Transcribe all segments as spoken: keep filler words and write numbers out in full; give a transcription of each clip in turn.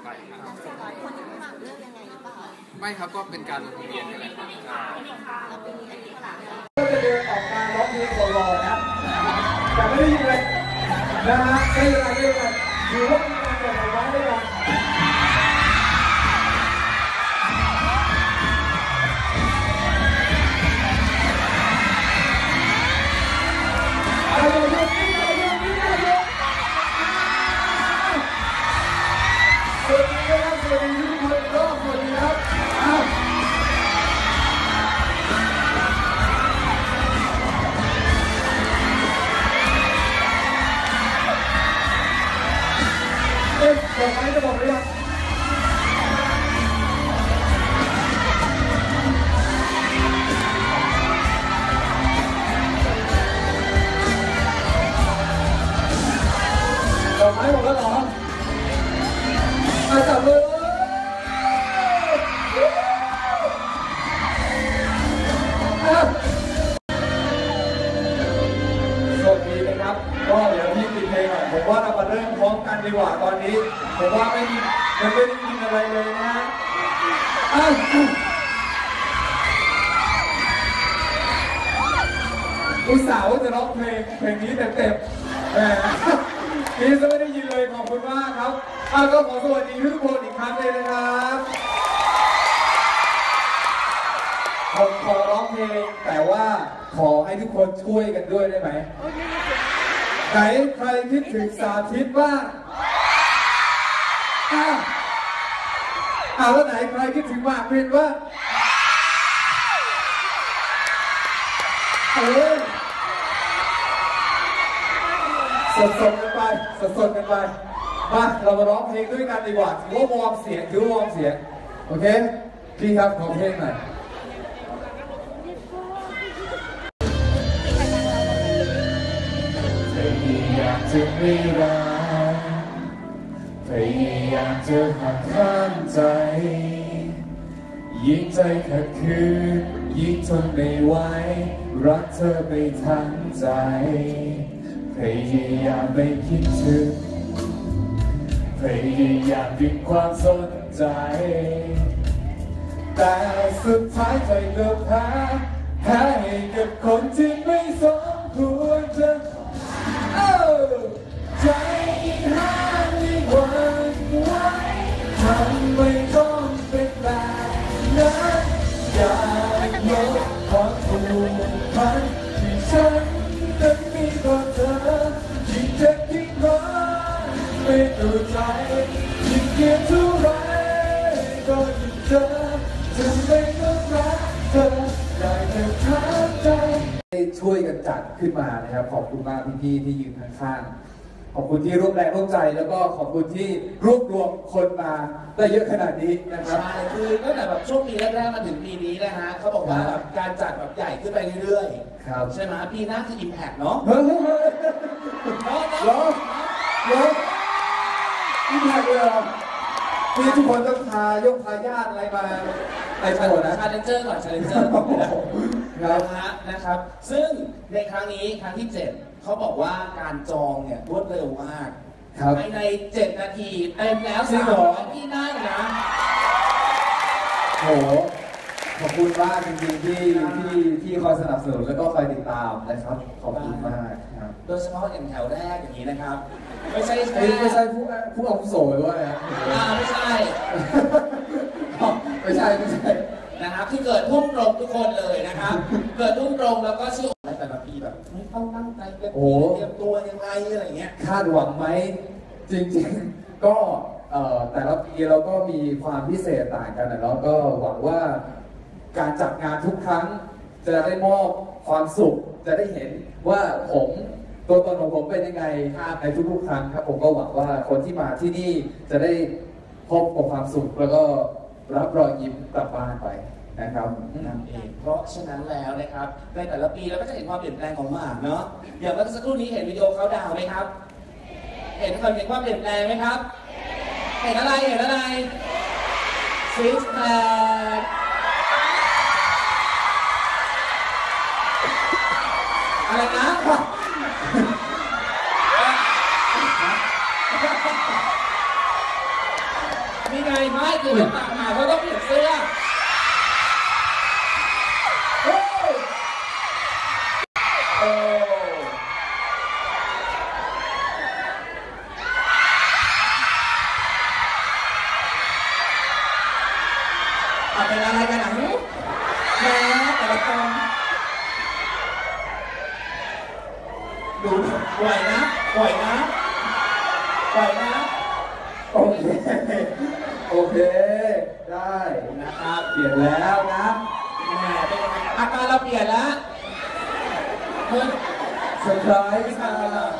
ไปครับคนที่หมากเลือกยังไงหรือเปล่าไม่ครับก็เป็นการลงทะเบียนนี่แหละเราปีนี้อายุเท่าไหร่ก็จะเดินออกมาร้องเพลงโซโล่นะแต่ไม่ได้ยินเลยนะฮะไม่เป็นไรไม่เป็นไรถือว่าเป็นการเปิดร้องได้ยังอะไรอย่างนี้อะไรอย่างนี้อะไรอย่างนี้สวัสดีครับสวัสดีทุกคนรอบสวัสดีครับเอ๊ะบอกไหมจะบอกหรือยังบอกไหมบอกแล้วเหรอมาจับเลยสวัสดีนะครับก็เดี๋ยวพี่ปิดเพลงก่อนผมว่าเรามาเริ่มพร้อมกันดีกว่าตอนนี้ผมว่าไม่มีมันไม่ได้ยินอะไรเลยนะฮะอุตส่าห์ว่าจะร้องเพลงเพลงนี้เต็มๆแหมนี่จะไม่ได้ยินเลยขอบคุณมากครับอ่ะก็ขอสวัสดีทุกคนอีกครั้งเลยนะครับผมขอร้องเพลงแต่ว่าขอให้ทุกคนช่วยกันด้วยได้ไหมไหนใครคิดถึงสาธิตบ้างอ้าวอ้าวแล้วไหนใครคิดถึงหมากปรินบ้างเออสดๆกันไปสดๆกันไปมาเรามาร้องเพลงด้วยกันดีกว่าถือว่าวอร์มเสียงถือว่าวอร์มเสียงโอเคพี่ครับขอเพลงหน่อยพยายามจะไม่รักพยายามจะหักห้ามใจยิ่งใจขัดขืนยิ่งทนไม่ไหวรักเธอไปทั้งใจพยายามไม่คิดถึงพยายามดึงความสนใจแต่สุดท้ายใจเลือกแพ้แพ้ให้กับคนที่ไม่สมควรจะใจห้ามไม่หวั่นไหวทำไม่ต้องเป็นแบบนั้นอย่าลดความผูกพันที่ฉันนั้นมีต่อเธอยิ่งเจ็บยิ่งรักไม่ตัวใจยิ่งเกลียดเท่าไรก็ยิ่งเจอจะไม่ต้องรักเธอได้แค่ถามใจช่วยกันจัดขึ้นมานะครับขอบคุณมากพี่ๆที่ยืนข้างๆขอบคุณที่ร่วมแรงร่วมใจแล้วก็ขอบคุณที่รวบรวมคนมาได้เยอะขนาดนี้นะครับใช่คือตั้งแต่แบบช่วงปีแรกๆมาถึงปีนี้นะฮะเขาบอกว่าแบบการจัดแบบใหญ่ขึ้นไปเรื่อยๆครับใช่ไหมปีหน้าคือ Impact เนาะเฮ้ยเหรอเหรอ Impact เลยเหรอที่ทุกคนต้องพายกพาญาติอะไรมาในโชว์นะชาเลนเจอร์ก่อนชาเลนเจอร์นะฮะนะครับซึ่งในครั้งนี้ครั้งที่เจ็ดเขาบอกว่าการจองเนี่ยรวดเร็วมากภายในเจ็ดนาทีเต็มแล้วสามร้อยที่นั่งนะโหขอบคุณมากจริงๆที่ที่ที่คอยสนับสนุนแล้วก็คอยติดตามนะครับขอบคุณมากครับโดยเฉพาะอย่างแถวแรกอย่างนี้นะครับไม่ใช่ไม่ใช่ผู้ผู้อาวุโสด้วยนะไม่ใช่ไม่ใช่ไม่ใช่นะครับที่เกิดทุ่มตรงทุกคนเลยนะครับเกิดทุ่มตรงแล้วก็ชื่ออะไรแต่ละปีแบบไม่ต้องตั้งใจเตรียมตัวยังไงอะไรเงี้ยคาดหวังไหมจริงๆก็แต่ละปีเราก็มีความพิเศษต่างกันนะแล้วก็หวังว่าการจัดงานทุกครั้งจะได้มอบความสุขจะได้เห็นว่าผมตัวตนของผมเป็นยังไงในทุกๆครั้งครับผมก็หวังว่าคนที่มาที่นี่จะได้พบกับความสุขแล้วก็รับรอยยิ้มกลับบ้านไปนะครับนั่นเองเพราะฉะนั้นแล้วนะครับในแต่ละปีเราก็จะเห็นความเปลี่ยนแปลงของหมากเนาะอย่างเมื่อสักครู่นี้เห็นวิดีโอเขาดาวไหมครับเห็นคนเห็นความเปลี่ยนแปลงไหมครับเห็นอะไรเห็นอะไรซิกแพคอะไรนะนี่ไงไม่คือต่างหากเขาต้องเปลี่ยนเสื้อโอ้โอ้อะเป็นอะไรกันอ่ะแม่แต่ละคนดูไหวนะไหวนะไหวนะโอเค โอเค ได้นะครับ เปลี่ยนแล้วนะแหมเป็นยังไงอาการเราเปลี่ยนแล้วเฮ้ยเซอร์ไพรส์ค่ะ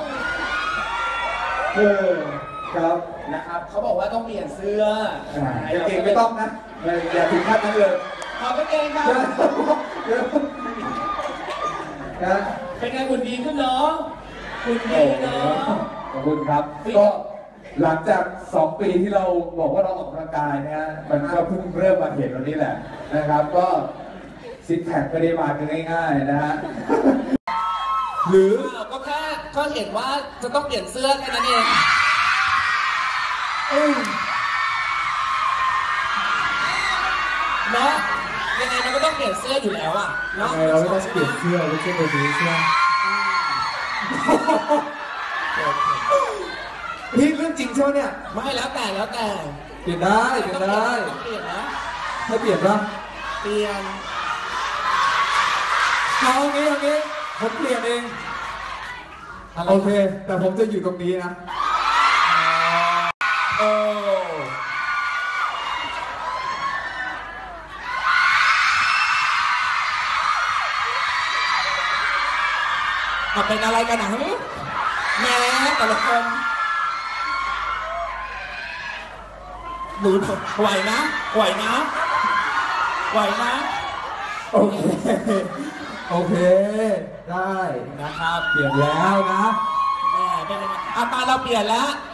เออครับนะครับเขาบอกว่าต้องเปลี่ยนเสื้ออ่าเก่งๆไม่ต้องนะไม่อย่าถึงขั้นนั้นเลยขอบเกงครับเดี๋ยวนะเป็นไงหุ่นดีขึ้นเนาะหุ่นดีเนาะขอบคุณครับ ก็หลังจากสองปีที่เราบอกว่าเราออกกำลังกายนะฮะมันก็เพิ่งเริ่มมาเห็นวันนี้แหละนะครับ ก็ซิกแพคไม่ได้มากันง่ายๆนะฮะ หรือก็แค่ก็เห็นว่าจะต้องเปลี่ยนเสื้อแค่นั้นเองเนาะยังไงมันก็ต้องเปลี่ยนเสื้ออยู่แล้วอ่ะเนาะทำไมเราไม่ต้องเปลี่ยนเสื้อไม่ใช่ตัวนี้ใช่ไหมพี่เรื่องจริงใช่ไหมเนี่ยไม่แล้วแต่แล้วแต่เปลี่ยนได้เปลี่ยนได้ต้องเปลี่ยนนะให้เปลี่ยนปะเปลี่ยนเอางี้เอางี้ผมเปลี่ยนเองโอเค แต่ผมจะอยู่ตรงนี้นะโอ้เอาเป็นอะไรกันนะแม่แต่ละคนหนูไหวนะไหวนะไหวนะโอเค โอเค ได้นะครับเปลี่ยนแล้วนะแม่เป็นยังไงอาปาเราเปลี่ยนแล้ว